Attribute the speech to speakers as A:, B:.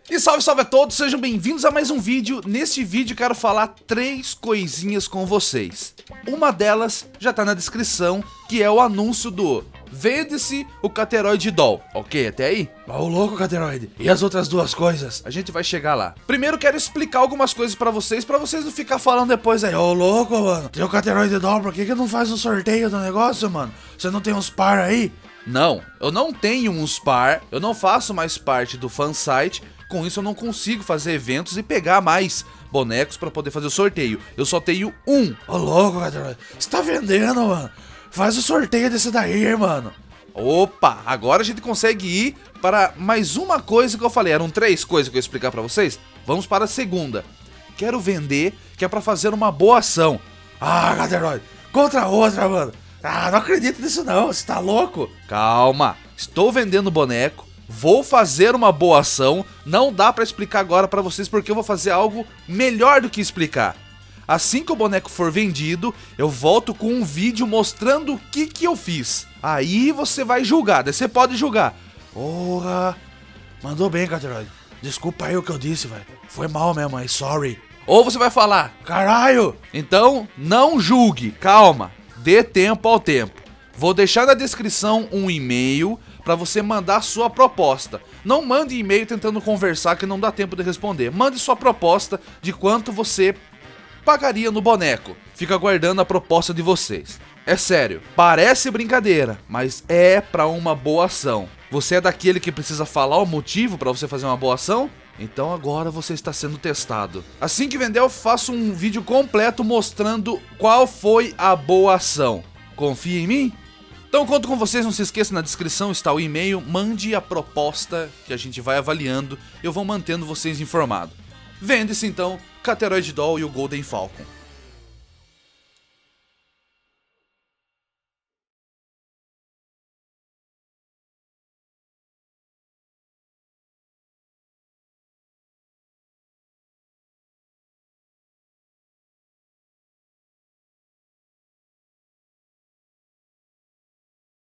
A: E salve, salve a todos, sejam bem-vindos a mais um vídeo. Neste vídeo quero falar 3 coisinhas com vocês. Uma delas já tá na descrição, que é o anúncio do Vende-se o Cateroid Doll. Ok, até aí? Ô louco, Cateroid. E as outras 2 coisas? A gente vai chegar lá. Primeiro quero explicar algumas coisas pra vocês não ficar falando depois aí. Ô louco, mano, tem o Cateroid Doll, por que não faz um sorteio do negócio, mano? Você não tem uns par aí? Não, eu não tenho uns par, eu não faço mais parte do fansite. Com isso eu não consigo fazer eventos e pegar mais bonecos pra poder fazer o sorteio. Eu só tenho um. Ô louco, Cateroid, você tá vendendo, mano? Faz o sorteio desse daí, mano. Opa, agora a gente consegue ir para mais uma coisa que eu falei. Eram 3 coisas que eu ia explicar pra vocês. Vamos para a segunda. Quero vender, que é pra fazer uma boa ação. Ah, Cateroid, contra outra, mano. Ah, não acredito nisso não, você tá louco? Calma, estou vendendo boneco, vou fazer uma boa ação. Não dá pra explicar agora pra vocês porque eu vou fazer algo melhor do que explicar. Assim que o boneco for vendido, eu volto com um vídeo mostrando o que eu fiz. Aí você vai julgar, daí você pode julgar. Porra, mandou bem, Cateroid. Desculpa aí o que eu disse, velho. Foi mal mesmo aí, sorry. Ou você vai falar, caralho. Então, não julgue, calma. Dê tempo ao tempo. Vou deixar na descrição um e-mail para você mandar sua proposta. Não mande e-mail tentando conversar que não dá tempo de responder. Mande sua proposta de quanto você pagaria no boneco. Fica aguardando a proposta de vocês. É sério, parece brincadeira, mas é para uma boa ação. Você é daquele que precisa falar o motivo para você fazer uma boa ação? Então agora você está sendo testado. Assim que vender eu faço um vídeo completo mostrando qual foi a boa ação. Confia em mim? Então conto com vocês, não se esqueça, na descrição está o e-mail. Mande a proposta que a gente vai avaliando. Eu vou mantendo vocês informados. Vende-se então Cateroid Doll e o Golden Falcon.